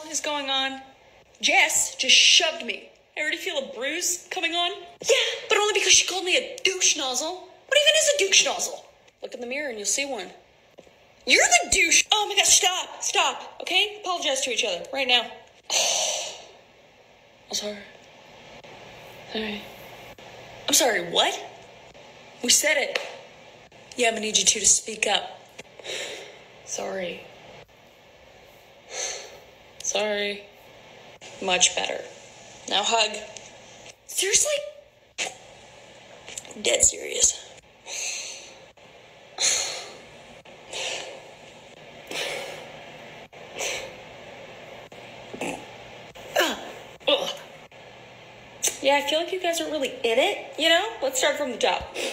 is going on? Jess just shoved me. I already feel a bruise coming on. Yeah, but only because she called me a douche nozzle. What even is a douche nozzle? Look in the mirror and you'll see one. You're the douche. Oh my gosh, stop, okay? Apologize to each other right now. I'm sorry. Sorry. I'm sorry, what? We said it. Yeah, I'm gonna need you two to speak up. Sorry. Sorry. Much better. Now hug. Seriously? Dead serious. Yeah, I feel like you guys aren't really in it, you know? Let's start from the top.